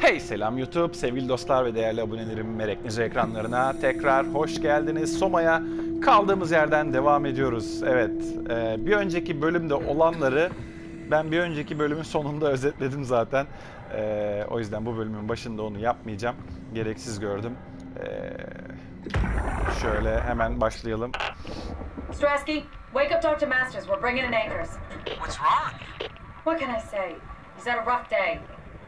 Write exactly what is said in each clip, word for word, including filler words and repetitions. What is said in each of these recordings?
Hey selam YouTube, sevgili dostlar ve değerli abonelerim, Merekniz ekranlarına tekrar hoş geldiniz. Soma'ya kaldığımız yerden devam ediyoruz. Evet, e, bir önceki bölümde olanları ben bir önceki bölümün sonunda özetledim zaten. E, o yüzden bu bölümün başında onu yapmayacağım. Gereksiz gördüm. E, şöyle hemen başlayalım. Strasky, wake up Doctor Masters. We're bringing in anchors. What's wrong? What can I say? He's had a rough day.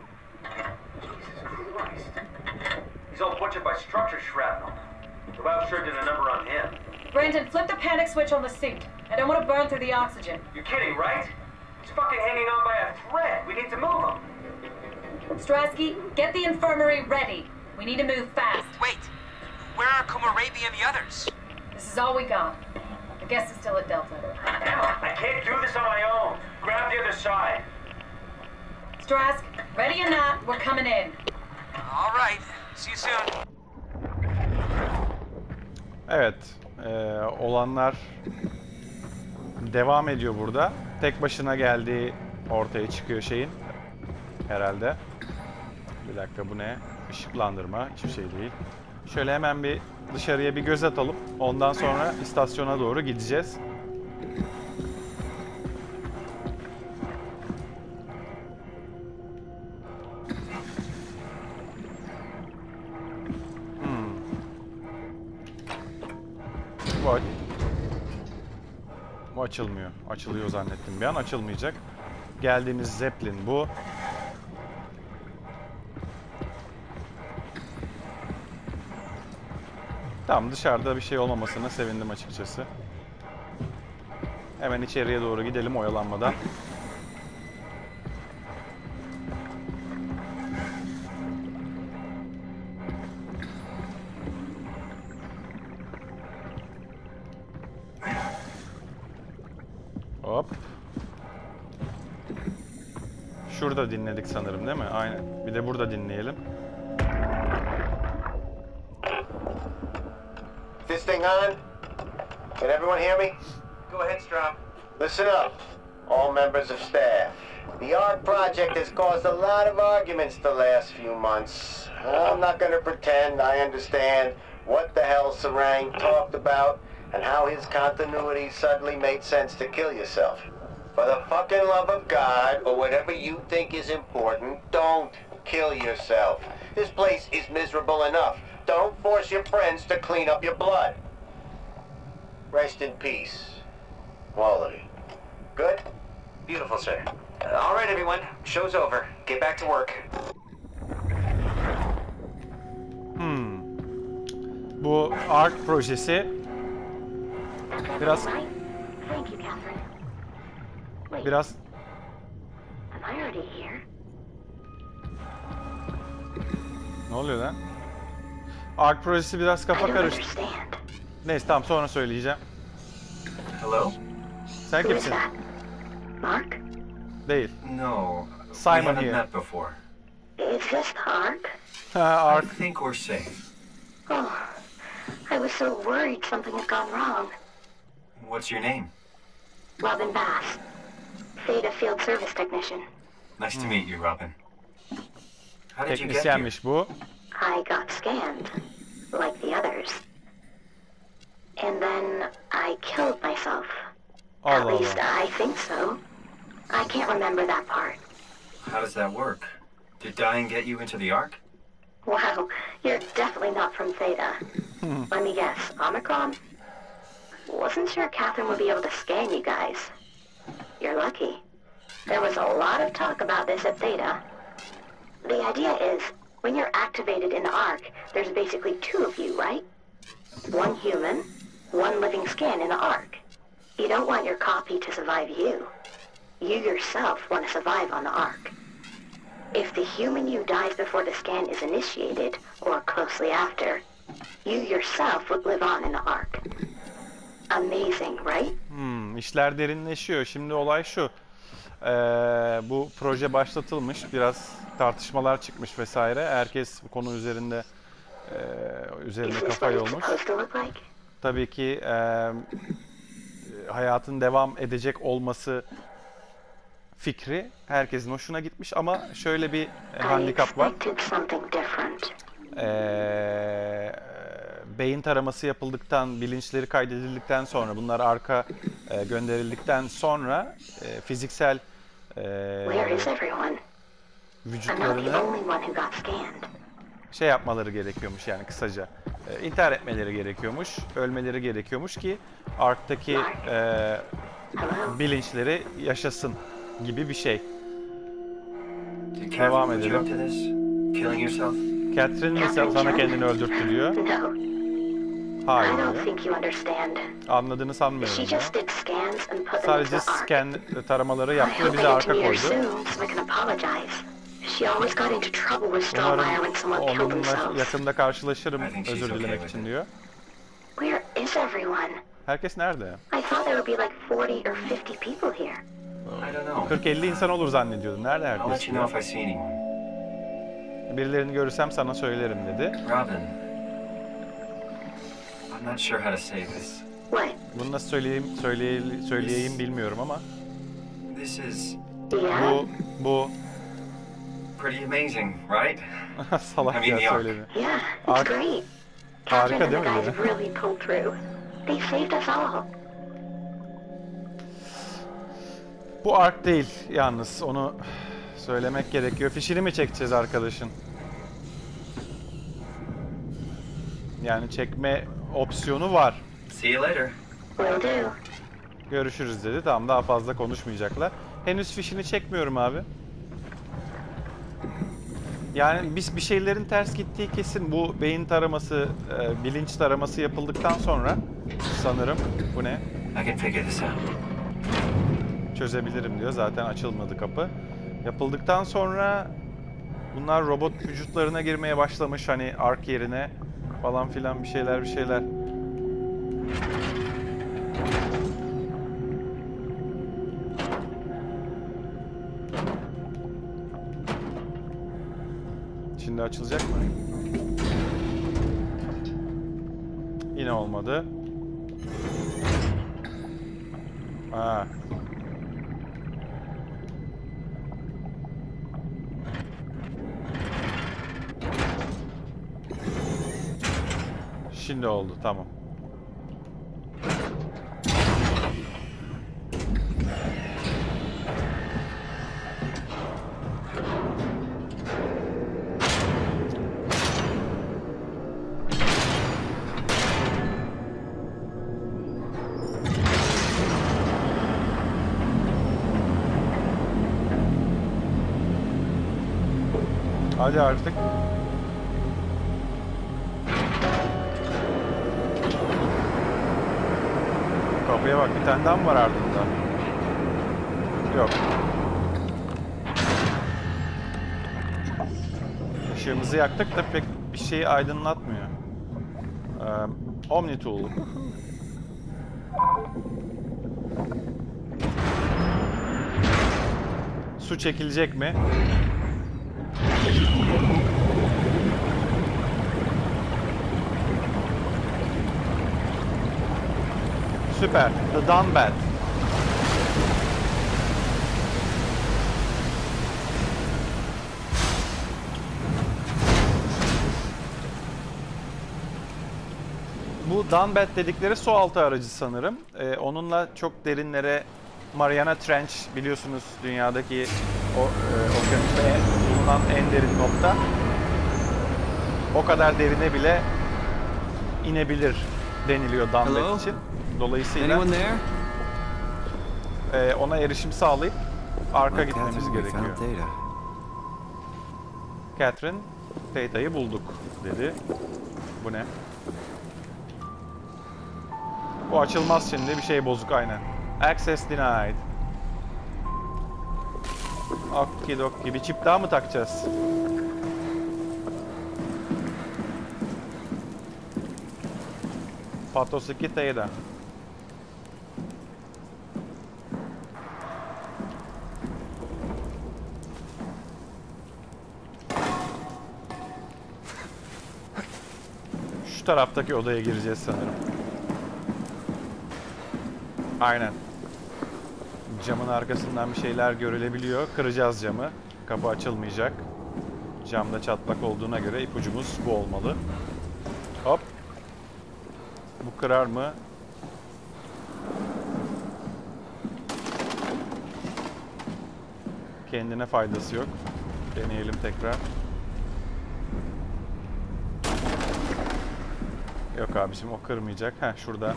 He's all butchered by structure shrapnel. The lab sure did a number on him. Brandon, flip the panic switch on the suit. I don't want to burn through the oxygen. You're kidding, right? He's fucking hanging on by a thread. We need to move him. Strasky, get the infirmary ready. We need to move fast. Wait, where are Komorebi and the others? This is all we got. I guess it's still at Delta. Emma, I can't do this on my own. Grab the other side. Strask, ready or not, we're coming in. All right, see you soon. Evet, e, olanlar devam ediyor burada. Tek başına geldiği ortaya çıkıyor şeyin. Herhalde. Bir dakika, bu ne? Işıklandırma, hiçbir şey değil. Şöyle hemen bir dışarıya bir göz atalım. Ondan sonra istasyona doğru gideceğiz. Bu, bu açılmıyor. Açılıyor zannettim bir an. Açılmayacak. Geldiğimiz Zeppelin bu. Tamam, dışarıda bir şey olmamasına sevindim açıkçası. Hemen içeriye doğru gidelim oyalanmadan. Hop. Şurada dinledik sanırım, değil mi? Aynen. Bir de burada dinleyelim. This thing on? Can everyone hear me? Go ahead, Strom. Listen up, all members of staff. The ARC project has caused a lot of arguments the last few months. I'm not going to pretend I understand what the hell Sarang talked about and how his continuity suddenly made sense to kill yourself. For the fucking love of God, or whatever you think is important, don't kill yourself. This place is miserable enough. Don't force your friends to clean up your blood. Rest in peace, all of you. Good? Beautiful, sir. Uh, all right, everyone. Show's over. Get back to work. Hmm. Bu ARC projesi biraz Thank you, Catherine. Wait, biraz am I already here? ne oluyor lan? ARC projesi biraz I kafa don't karıştı. understand. Neyse, tamam, sonra söyleyeceğim. Hello? Sen Who is kimsin? that? Mark? Değil. No. Simon we haven't here. met before. Is this Mark? Ha, ARC. I think we're safe. Oh, I was so worried something had gone wrong. What's your name? Robin Bass, Theta Field Service Technician. Nice to meet you, Robin. How did you get here? Teknisyenmiş bu. I got scanned, like the others. And then I killed myself. At Allah least Allah. I think so. I can't remember that part. How does that work? Did dying get you into the Ark? Wow, you're definitely not from Theta. Let me guess, Omicron? Wasn't sure Catherine would be able to scan you guys. You're lucky. There was a lot of talk about this at Theta. The idea is, when you're activated in the Ark, there's basically two of you, right? One human, one living scan in the Ark. You don't want your copy to survive you. You yourself want to survive on the Ark. If the human you dies before the scan is initiated, or closely after, you yourself would live on in the Ark. Amazing, right? Hmm, işler derinleşiyor. Şimdi olay şu. Ee, bu proje başlatılmış. Biraz tartışmalar çıkmış vesaire. Herkes bu konu üzerinde e, üzerinde Is this kafa what it's yormuş. supposed to look like? Tabii ki e, hayatın devam edecek olması fikri herkesin hoşuna gitmiş ama şöyle bir e, I handikap var. expected something different. Ee, beyin taraması yapıldıktan, bilinçleri kaydedildikten sonra, bunlar arka e, gönderildikten sonra e, fiziksel e, Where is everyone? I'm not the vücutlarını only one who got scanned. şey yapmaları gerekiyormuş, yani kısaca e, intihar etmeleri gerekiyormuş, ölmeleri gerekiyormuş ki Ark'taki e, Hello? bilinçleri yaşasın gibi bir şey. Did Devam Catherine put you edelim. up to this? Killing yourself? Catherine mi sen- sana kendini öldürttü diyor. No, Hayır I don't diyor. think you understand. Anladığını sanmıyorum She diyor. just did scans and put them Sadece into the arc. scan taramaları I yaptı ve hope bizi I get to arka meet her koydu. soon so I can apologize. She always got into trouble with Strawmeyer when Umarım someone killed onunla themselves. yakında karşılaşırım I think she's özür okay dilemek with için it. diyor. Where is everyone? Herkes nerede? I thought there would be like forty or fifty people here. I don't know. kırk elli insan olur zannediyordum. Nerede I'll let herkes? you know if I see anyone. Birilerini görürsem sana söylerim dedi. Robin. I'm not sure how to say this. What? Bunu nasıl söyleyeyim, söyleyeyim, söyleyeyim bilmiyorum ama This is Yeah? bu bu pretty amazing, right? salak I mean, ya the Ark. söylemi. Yeah, Ark- it's great. Harika Catherine and değil the mi guys diyor? really pulled through. They saved us all. Bu Ark değil yalnız, onu söylemek gerekiyor. Fişini mi çekeceğiz arkadaşın? Yani çekme opsiyonu var. See you later. Will do. Görüşürüz dedi. Tamam, daha fazla konuşmayacaklar. Henüz fişini çekmiyorum abi. Yani biz bir şeylerin ters gittiği kesin. Bu beyin taraması, e, bilinç taraması yapıldıktan sonra sanırım bu ne? I can figure this out. Çözebilirim diyor. Zaten açılmadı kapı. Yapıldıktan sonra bunlar robot vücutlarına girmeye başlamış. Hani Ark yerine falan filan bir şeyler bir şeyler. Şimdi açılacak mı? Yine olmadı. Aa. Şimdi oldu, tamam. Hadi artık. Kapıya bak, bir tane daha mı var ardında? Yok. Işığımızı yaktık da pek bir şeyi aydınlatmıyor. Ee, Omni Tool. Su çekilecek mi? Süper. The Dunbat. Bu Dunbat dedikleri su altı aracı sanırım. Ee, onunla çok derinlere, Mariana Trench biliyorsunuz dünyadaki o e, okyanusta bulunan en derin nokta. O kadar derine bile inebilir deniliyor Hello? Dunbat için. Dolayısıyla Anyone there? e, ona erişim sağlayıp arka Well, gitmemiz Catherine, we gerekiyor. found Theta. Catherine, Theta'yı bulduk dedi. Bu ne? Bu açılmaz şimdi. Bir şey bozuk aynen. Access denied. Okidokki. Bir çip daha mı takacağız? Patos iki Theta. Şu taraftaki odaya gireceğiz sanırım. Aynen. Camın arkasından bir şeyler görülebiliyor. Kıracağız camı. Kapı açılmayacak. Camda çatlak olduğuna göre ipucumuz bu olmalı. Hop. Bu kırar mı? Kendine faydası yok. Deneyelim tekrar. Yok abiciğim, o kırmayacak. Heh, şurada.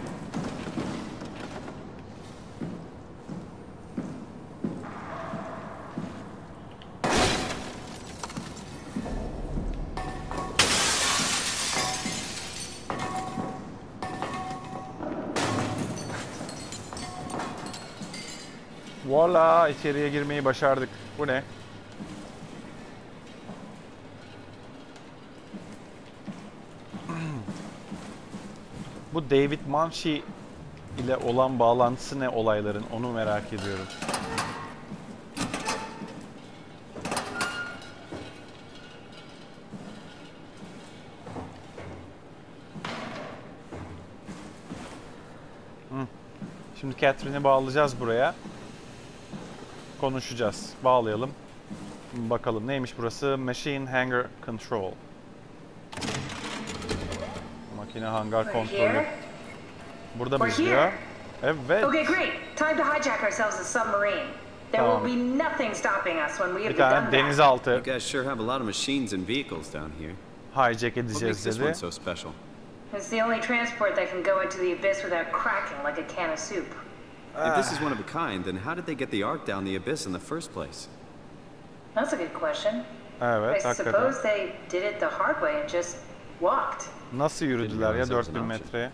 Voila, içeriye girmeyi başardık. Bu ne? Bu David Munshi ile olan bağlantısı ne olayların, onu merak ediyorum. Hı. Şimdi Catherine'i bağlayacağız buraya. Konuşacağız. Bağlayalım. Bakalım neymiş burası? Machine Hangar Control. Makine hangar kontrolü. Burada bizliyor. Evet. Okay, great. Time to hijack ourselves a submarine. There Tamam. will be nothing stopping us when we have Bir the tane done denizaltı You guys sure have a lot of machines and vehicles down here. hijack What makes edeceğiz this dedi. one so special? It's the only transport that can go into the abyss without cracking like a can of soup. If this is one of a kind, then how did they get the Ark down the abyss in the first place? That's a good question. Evet, I hakikaten. suppose they did it the hard way and just walked. Nasıl yürüdüler ya Bilmiyorum, dört bin option. metreye?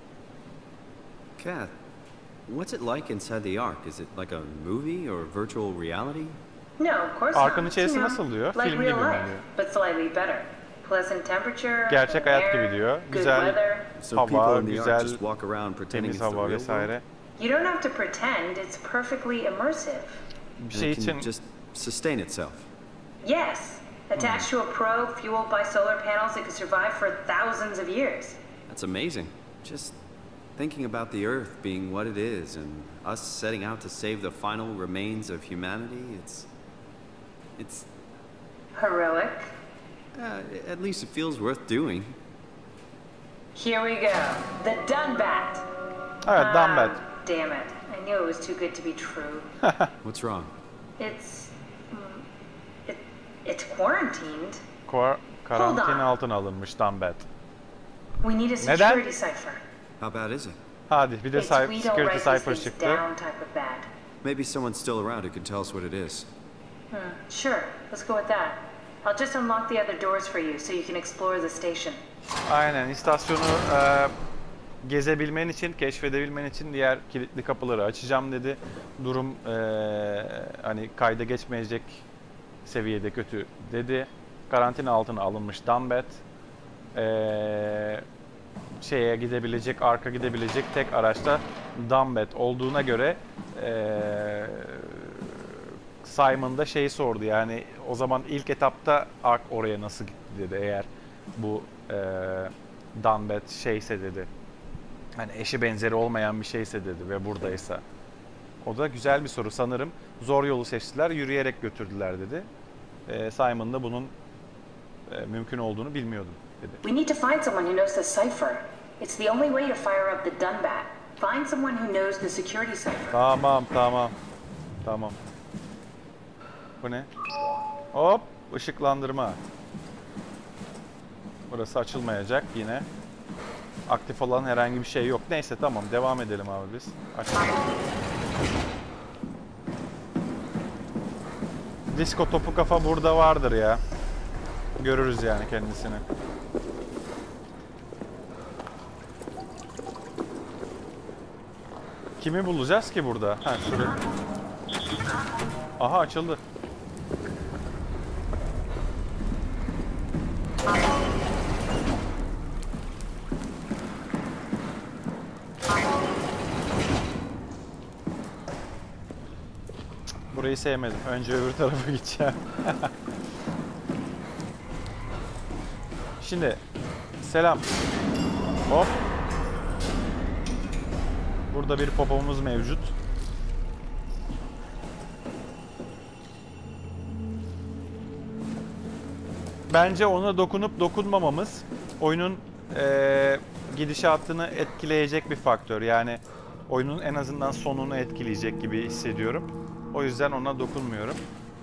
Kath, what's it like inside the Ark? Is it like a movie or virtual reality? No, of course Arkın not. içerisi You know, nasıl diyor? Like Film real gibi mi life, diyor? but slightly better. Pleasant temperature, Gerçek clean hayat air, gibi diyor. good Güzel weather. So hava, people in the Ark güzel just walk around pretending temiz it's the hava real world? vesaire. You don't have to pretend, it's perfectly immersive. Bir And şey it can için just sustain itself. Yes, attached to a probe fueled by solar panels that could survive for thousands of years. That's amazing. Just thinking about the Earth being what it is and us setting out to save the final remains of humanity, it's... It's... Heroic. Uh, at least it feels worth doing. Here we go. The Dunbat. evet, Ah, Dunbat. damn it. I knew it was too good to be true. What's wrong? It's... mm, It, it's quarantined. Kor- karantina Hold on. altına alınmış Dunbat. We need a Neden? security cipher. How bad is it? Hadi bir de It's cy- we don't security write these cipher things çıktı. down type of bad. Maybe someone's still around who can tell us what it is. Hmm, sure, let's go with that. I'll just unlock the other doors for you so you can explore the station. Aynen, istasyonu e, gezebilmen için, keşfedebilmen için diğer kilitli kapıları açacağım dedi. Durum e, hani kayda geçmeyecek seviyede kötü dedi. Karantina altına alınmış Dunbat. E, şeye gidebilecek, arka gidebilecek tek araçta Dunbat olduğuna göre e, Simon da şey sordu, yani o zaman ilk etapta Ark oraya nasıl gitti dedi, eğer bu e, Dunbat şeyse dedi, hani eşi benzeri olmayan bir şeyse dedi ve buradaysa. O da güzel bir soru sanırım. Zor yolu seçtiler, yürüyerek götürdüler dedi. E, Simon da bunun e, mümkün olduğunu bilmiyordum dedi. We need to find someone who knows the cipher. It's the only way to fire up the Dunbat. Find someone who knows the security cipher. Tamam, tamam. Tamam. Bu ne? Hop, ışıklandırma. Burası açılmayacak yine. Aktif olan herhangi bir şey yok. Neyse, tamam, devam edelim abi biz. Açalım. Disko topu kafa burada vardır ya. Görürüz yani kendisini. Kimi bulacağız ki burada? Ha, şurada. Aha, açıldı. Burayı sevmedim. Önce öbür tarafa gideceğim. Şimdi selam. Hop. Burada bir popomuz mevcut. bence ona dokunup dokunmamamız oyunun e, gidişatını etkileyecek bir faktör. Yani oyunun en azından sonunu etkileyecek gibi hissediyorum. O yüzden ona dokunmuyorum.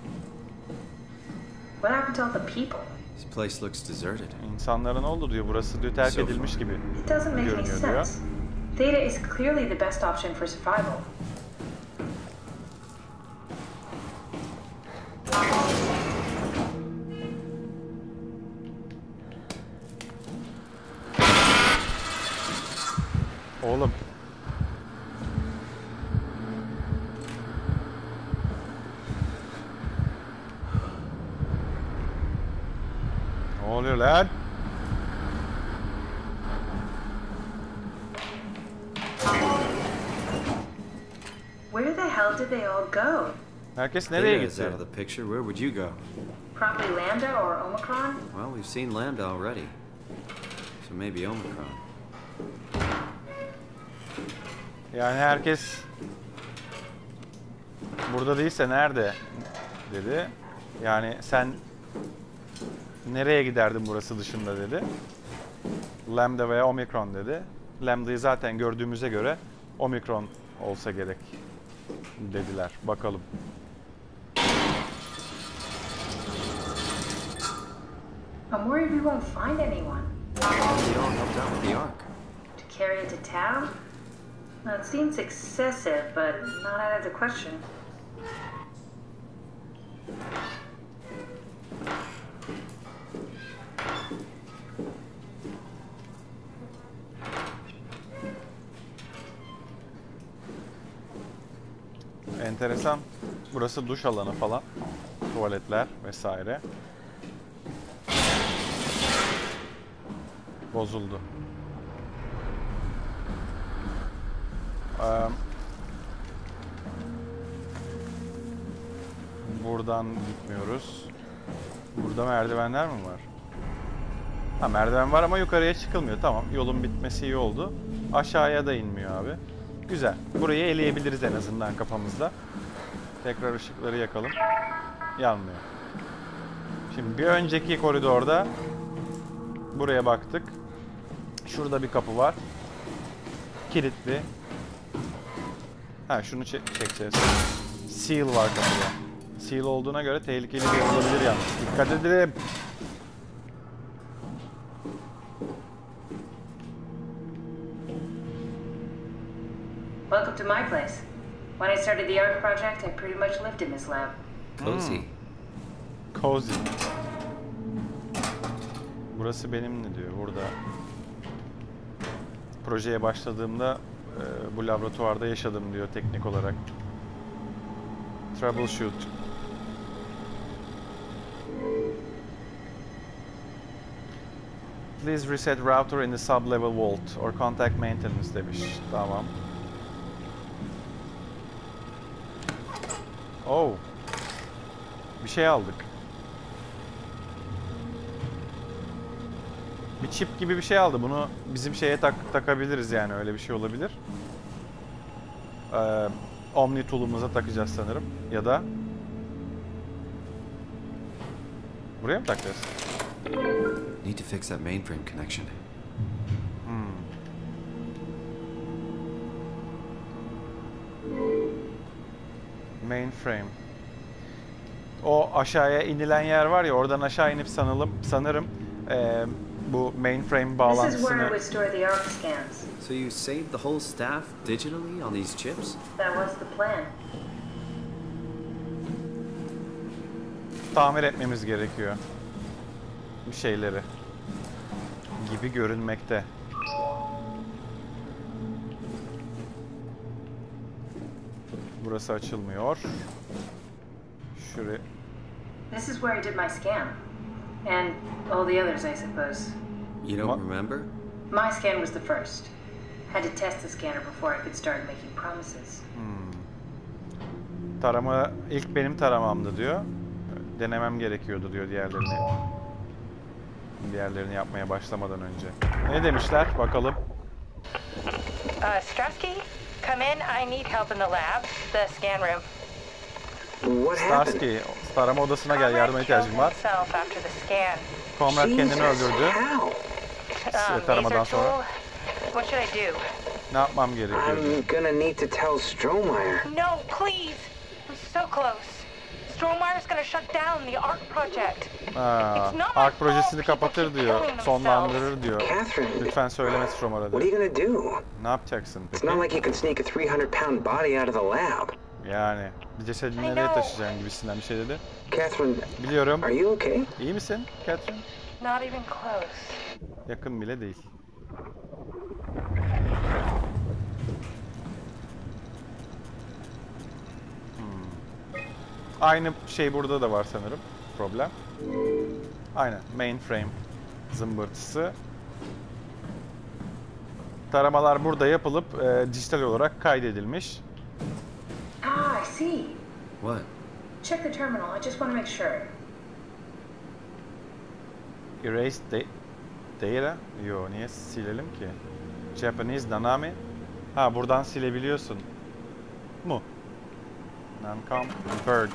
What happened to all the people? This place looks deserted. İnsanlara ne oldu diyor. Burası diyor terk edilmiş gibi It doesn't make any görünüyor diyor. sense. Theta is clearly the best option for survival. Oğlum. Ne oluyor lan? Where the hell did they all go? Herkes nereye Theta is gitti? out of the picture. Where would you go? Probably Lambda or Omicron? Well, we've seen Lambda already. So maybe Omicron. Yani herkes burada değilse nerede dedi. Yani sen nereye giderdin burası dışında dedi. Lambda veya Omicron dedi. Lambda'yı zaten gördüğümüze göre Omicron olsa gerek dediler. Bakalım. I'm worried we won't find anyone. They all helped out with the Ark. To carry it to town? Well, it seems excessive, but not out of the question. Enteresan. Burası duş alanı falan. Tuvaletler vesaire. Bozuldu. Ee, buradan gitmiyoruz. Burada merdivenler mi var? Ha, merdiven var ama yukarıya çıkılmıyor. Tamam, yolun bitmesi iyi oldu. Aşağıya da inmiyor abi. Güzel. Burayı eleyebiliriz en azından kafamızda. Tekrar ışıkları yakalım. Yanmıyor. Şimdi bir önceki koridorda buraya baktık. Şurada bir kapı var. Kilitli. Ha, şunu çek çekeceğiz. Seal var kapıda. Seal olduğuna göre tehlikeli bir yer olabilir yalnız. Dikkat edelim. Welcome to my place. When I started the Ark project, I pretty much lived in this lab. Cozy. Cozy. Burası benimle diyor burada. Projeye başladığımda e, bu laboratuvarda yaşadım diyor teknik olarak. Troubleshoot. Please reset router in the sub-level vault or contact maintenance demiş. Tamam. Oh. Bir şey aldık. Bir çip gibi bir şey aldı. Bunu bizim şeye tak takabiliriz yani. Öyle bir şey olabilir. Ee, Omni tool'umuza takacağız sanırım. Ya da buraya mı takacağız? Need to fix that mainframe connection. Hmm. Mainframe. O aşağıya inilen yer var ya, oradan aşağı inip sanalım, sanırım e, bu mainframe This is where I bağlantısını... would store the Ark scans. So you saved the whole staff digitally on these chips? That was the plan. tamir etmemiz gerekiyor. Bir şeyleri. Gibi görünmekte. Burası açılmıyor. Şuraya. This is where I did my scan. And all the others, I suppose. You don't What? remember? My scan was the first. Had to test the scanner before I could start making promises. Tarama ilk benim taramamdı diyor. Denemem gerekiyordu diyor diğerlerini. Diğerlerini yapmaya başlamadan önce. Ne demişler? Bakalım. Uh, Strasky, come in. I need help in the lab, the scan room. What happened? Starsky, tarama odasına gel. Yardıma Conrad killed ihtiyacım var. himself after the scan. Comrade kendini öldürdü. Um, Taramadan laser sonra. tool. What should I do? Ne yapmam gerekiyor? I'm gonna need to tell Strohmeyer. No, please. I'm so close. Strohmeyer's gonna shut down the ARC project. Ha, ARC projesini kapatır diyor, sonlandırır diyor. Lütfen söyleme Strohmeyer'a. What are you gonna do? Ne yapacaksın It's peki? not like you can sneak a three hundred pound body out of the lab. Yani bir cesedi nereye taşıyacaksın gibisinden bir şey dedi. Catherine, Biliyorum. are you okay? İyi misin Catherine? Not even close. Yakın bile değil. Hmm. Aynı şey burada da var sanırım. Problem. Aynen. Mainframe zımbırtısı. Taramalar burada yapılıp e, dijital olarak kaydedilmiş. Ah, I see. What? Check the terminal. I just want to make sure. Erase de data? Yo, niye silelim ki? Japanese Nanami. Ha, buradan silebiliyorsun. Mu? Nancom Bird.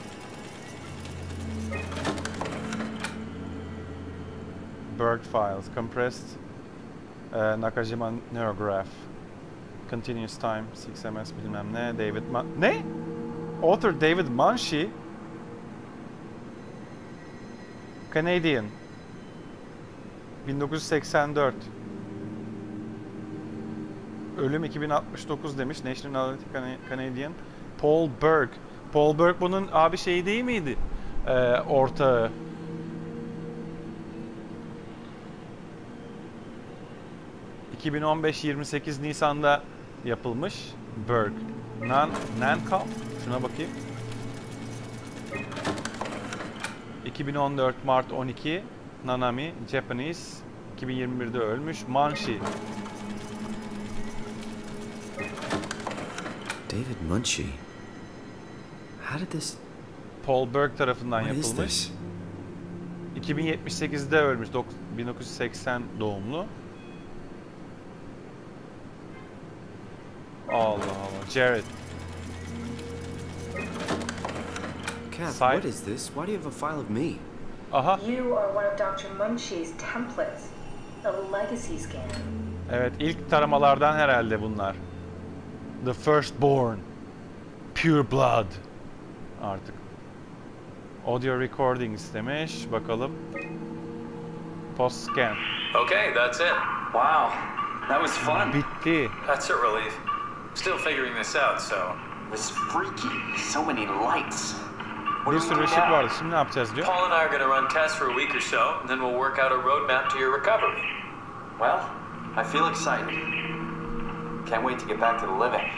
Bird files compressed. Uh, Nakajima Neurograph. Continuous time six M S bilmem ne. David Man ne? Author David Manshi. Canadian. bin dokuz yüz seksen dört. Ölüm iki bin altmış dokuz demiş. National Canadian. Paul Berg. Paul Berg bunun abi şeyi değil miydi? Ee, ortağı. iki bin on beş yirmi sekiz Nisan'da yapılmış. Berg. Nan Nancom. Şuna bakayım. iki bin on dört Mart on iki. Nanami, Japanese. iki bin yirmi birde ölmüş. Manshi. David Munshi. How did this... Paul Berg tarafından What is yapılmış. this? iki bin yetmiş sekizde ölmüş. bin dokuz yüz seksen doğumlu. Allah Allah. Jared. Kath, Side- what is this? Why do you have a file of me? Aha. You are one of Doctor Munshi's templates. A legacy scan. Evet, ilk taramalardan herhalde bunlar. The Firstborn. Pure Blood. Artık. Audio recording istemiş. Bakalım. Post scan. Okay, that's it. Wow, that was fun. Bitti. That's a relief. Still figuring this out, so. It was freaky. So many lights. Bir sürü ışık vardı. Şimdi ne yapacağız diyor. Paul and I are going to run tests for a week or so, and then we'll work out a roadmap to your recovery. Well, I feel excited. Can't wait to get back to the living.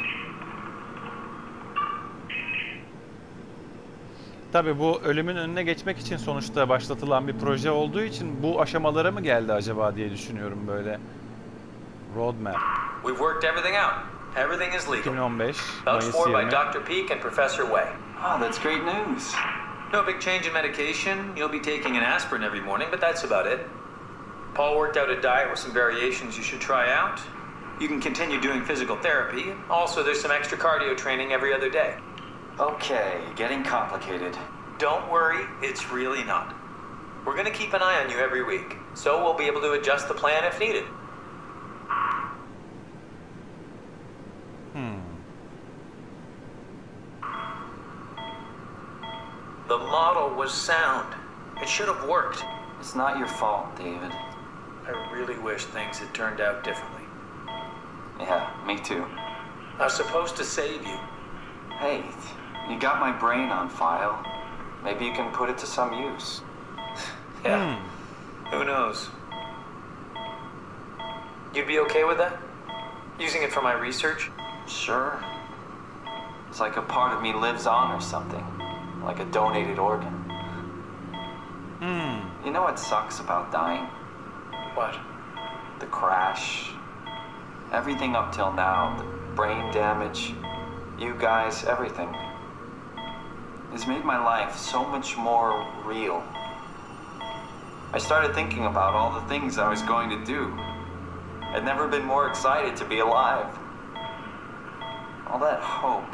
Tabii bu ölümün önüne geçmek için sonuçta başlatılan bir proje olduğu için bu aşamalara mı geldi acaba diye düşünüyorum böyle. Roadmap. We've worked everything out. Everything is legal. iki bin on beş Vouched Mayıs for by yirmi. Doctor Peak and Professor Way. Oh, that's great news. No big change in medication. You'll be taking an aspirin every morning, but that's about it. Paul worked out a diet with some variations you should try out. You can continue doing physical therapy. Also, there's some extra cardio training every other day. Okay, getting complicated. Don't worry, it's really not. We're going to keep an eye on you every week, so we'll be able to adjust the plan if needed. Hmm. The model was sound. It should have worked. It's not your fault, David. I really wish things had turned out differently. Yeah, me too. I was supposed to save you. Hey, you got my brain on file. Maybe you can put it to some use. Yeah, who knows? You'd be okay with that? Using it for my research? Sure. It's like a part of me lives on or something. Like a donated organ. Hmm. You know what sucks about dying? What? The crash. Everything up till now. The brain damage. You guys, everything. It's made my life so much more real. I started thinking about all the things I was going to do. I'd never been more excited to be alive. All that hope.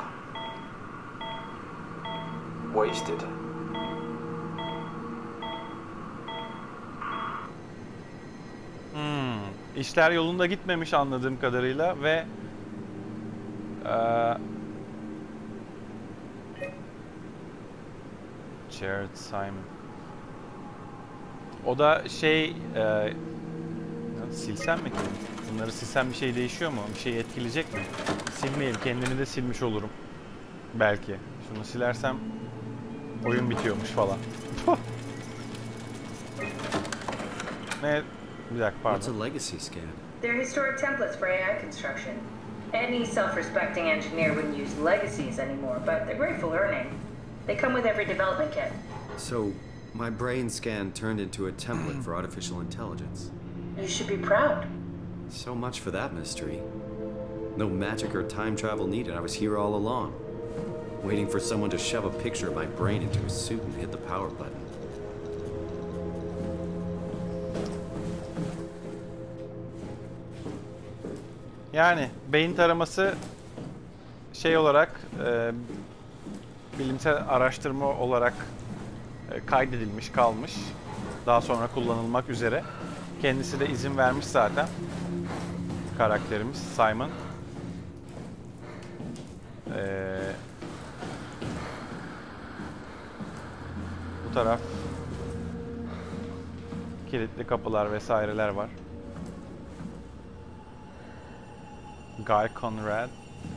Wasted. işler yolunda gitmemiş anladığım kadarıyla ve e, Jared Simon. O da şey e, silsem mi ki? Bunları silsem bir şey değişiyor mu? Bir şey etkileyecek mi? Silmeyeyim. Kendimi de silmiş olurum. Belki. Şunu silersem oyun bitiyormuş falan. Ne? Bir dakika pardon. What's a legacy scan? They're historic templates for A I construction. Any self-respecting engineer wouldn't use legacies anymore, but they're great for learning. They come with every development kit. So, my brain scan turned into a template for artificial intelligence. You should be proud. So much for that mystery. No magic or time travel needed. I was here all along, waiting for someone to shove a picture of my brain into a suit and hit the power button. Yani beyin taraması şey olarak e, bilimsel araştırma olarak e, kaydedilmiş kalmış. Daha sonra kullanılmak üzere. Kendisi de izin vermiş zaten. Karakterimiz Simon. Ee, bu taraf kilitli kapılar vesaireler var. Guy Conrad.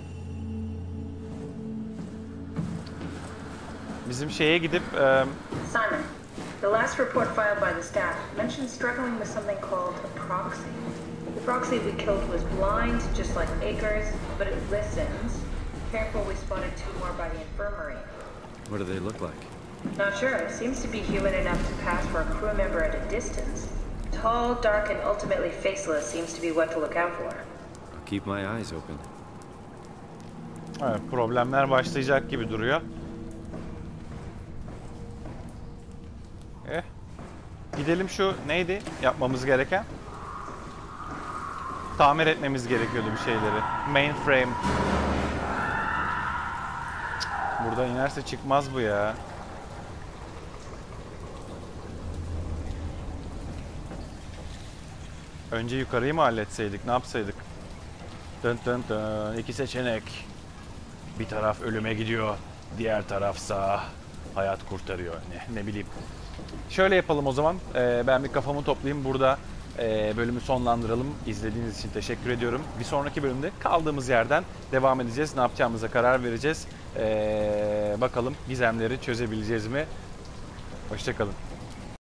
Bizim şeye gidip e, Simon, the last report filed by the staff mentioned struggling with something called a proxy. The proxy we killed was blind, just like Akers, but it listens. Careful, we spotted two more by the infirmary. What do they look like? Not sure. It seems to be human enough to pass for a crew member at a distance. Tall, dark, and ultimately faceless seems to be what to look out for. I'll keep my eyes open. evet, problemler başlayacak gibi duruyor. Eh. Gidelim şu neydi yapmamız gereken? Tamir etmemiz gerekiyordu bir şeyleri. Mainframe. Burada inerse çıkmaz bu ya. Önce yukarıyı mı halletseydik? Ne yapsaydık? Dın dın dın. İki seçenek. Bir taraf ölüme gidiyor. Diğer tarafsa hayat kurtarıyor. Ne, ne bileyim. Şöyle yapalım o zaman. Ee, ben bir kafamı toplayayım. Burada e, bölümü sonlandıralım. İzlediğiniz için teşekkür ediyorum. Bir sonraki bölümde kaldığımız yerden devam edeceğiz. Ne yapacağımıza karar vereceğiz. Ee, bakalım gizemleri çözebileceğiz mi? Hoşça kalın.